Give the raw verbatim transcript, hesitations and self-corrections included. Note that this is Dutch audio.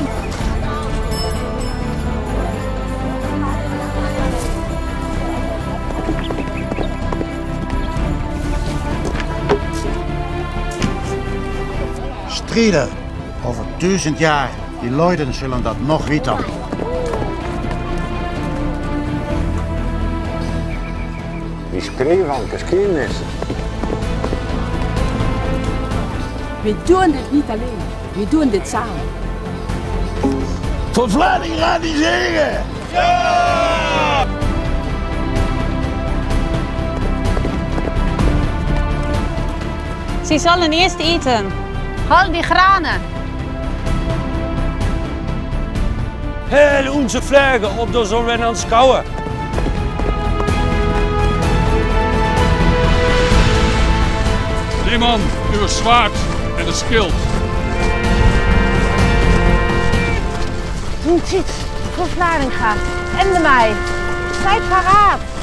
Strijden over duizend jaar, die Leuten zullen dat nog weten. Die schreeuwen van geschiedenis. We doen dit niet alleen, we doen dit samen. Voor Vlaanderen gaat die zegen! Ja! Sie sollen eerst eten. Hol die granen. Heel onze vlaggen op de zon en aanschouwen. Neem aan uw zwaard en de schild. Doe dit voor Vlaardinga en de mij. Zijt paraat.